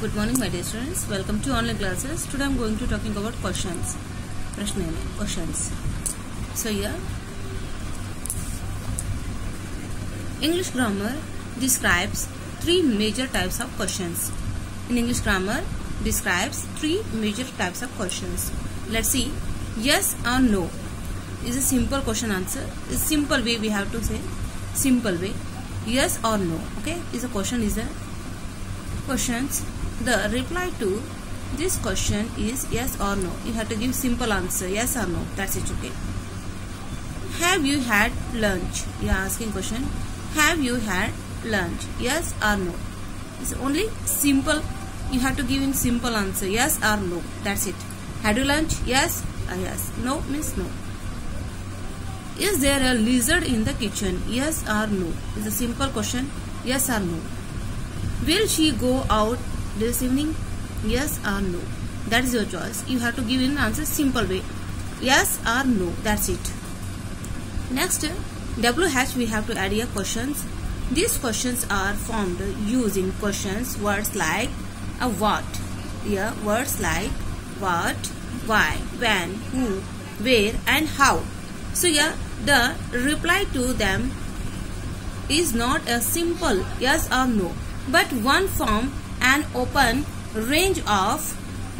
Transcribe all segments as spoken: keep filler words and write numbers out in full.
Good morning, my dear students. Welcome to online classes. Today I am going to talking about questions. प्रश्न है questions. So here, English grammar describes three major types of questions. In English grammar describes three major types of questions. Let's see. Yes or no is a simple question answer. Is simple way we have to say. Simple way. Yes or no. Okay. Is a question is a questions. The reply to this question is yes or no. You have to give simple answer. Yes or no. That's it. Okay. Have you had lunch? You are asking question. Have you had lunch? Yes or no. It's only simple. You have to give in simple answer. Yes or no. That's it. Had you lunch? Yes. Uh, yes. No means no. Is there a lizard in the kitchen? Yes or no. It's a simple question. Yes or no. Will she go out this evening? Yes or no. That is your choice. You have to give in answer simple way. Yes or no. That's it. Next, W H we have to add here questions. These questions are formed using questions words like a what. Here words like what, why, when, who, where and how. So here the reply to them is not a simple yes or no, but one form an open range of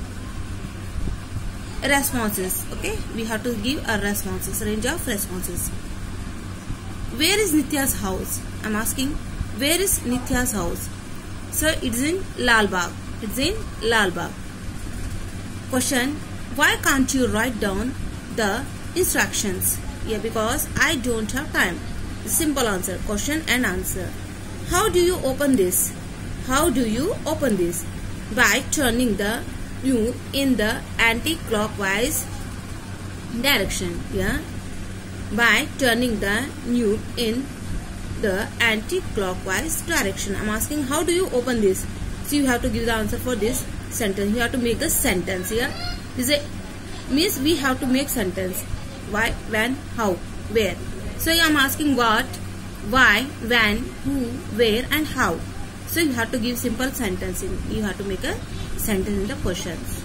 responses. Okay, we have to give a responses, range of responses. Where is Nitya's house? I am asking, where is Nitya's house? Sir, it is in Lal Bagh. It is in Lal Bagh. Question, why can't you write down the instructions? Yeah, because I don't have time. Simple answer, question and answer. How do you open this? How do you open this? By turning the knob in the anti-clockwise direction. Yeah. By turning the knob in the anti-clockwise direction. I'm asking, how do you open this? So you have to give the answer for this sentence. You have to make the sentence here. This is a, means we have to make sentence. Why, when, how, where. So I'm asking what, why, when, who, where and how. So you have to give simple sentence. In, you have to make a sentence in the questions.